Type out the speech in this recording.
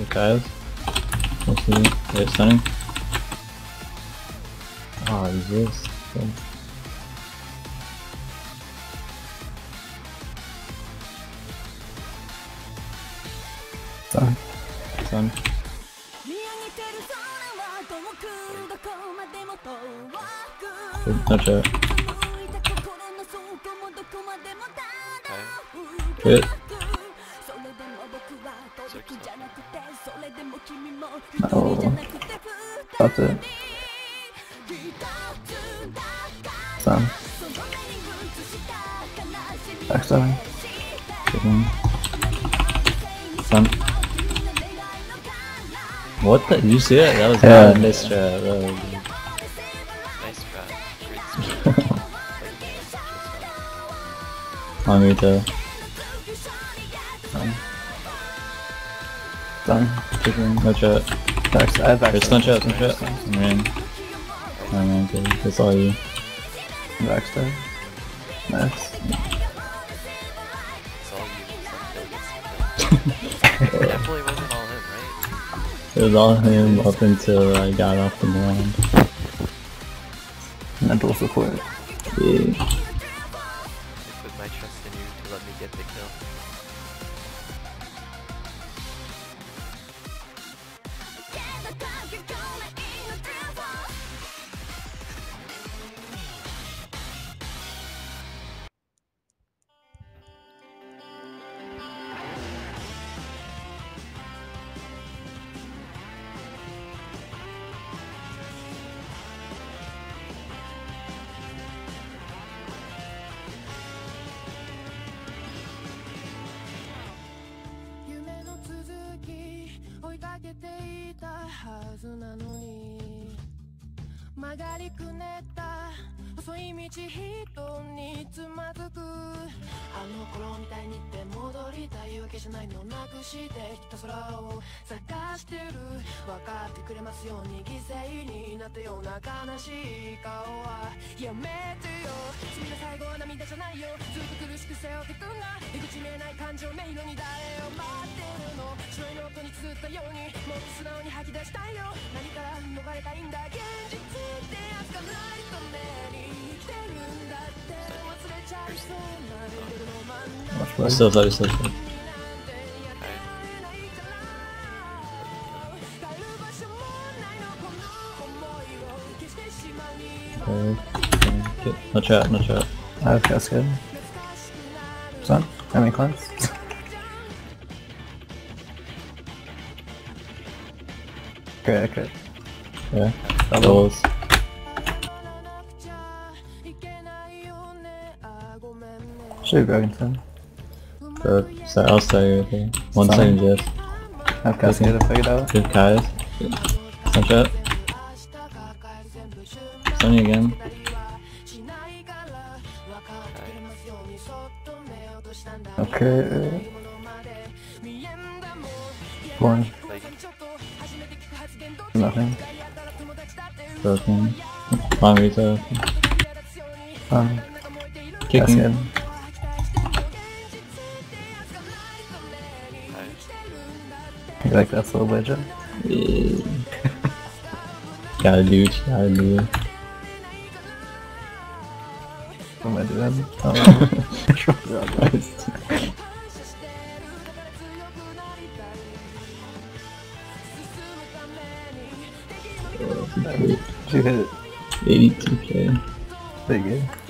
Guys. We'll see. They're stunning. Oh, resist. Okay. Stun. Stun. Good, no shot. Good. No. That's it. Stun. Back stunning. Good one. Stun. What the? Did you see that? That was not a nice strat. That was... Nice strat. Mamita. Stun. Good one. No shot. Back, I have back There's no shot, no shot. Man. Oh man, good. That's all you. Back stun. Nice. It's all you. It definitely wasn't all him, right? It was all him up until I got off the ground. Mental support. Yeah. I put my trust in you to let me get the kill. Still thought he still should. Okay. No chat, no chat. I have Cascade. Stun. I mean cleanse. Okay, okay. Yeah. Double. Doubles. Should be Dragonstone. So I'll stay right there. 1 second, Jess. I have Cascade to figure it out. Good Kai's. No shot. Sunny again. Okay. One. Nothing. Broken. Mamita. Kicking. Cascade. You like that slow widget? Yeah. Gotta do it, gotta do it. What am I doing? Oh, no. you hit 82k. pretty good.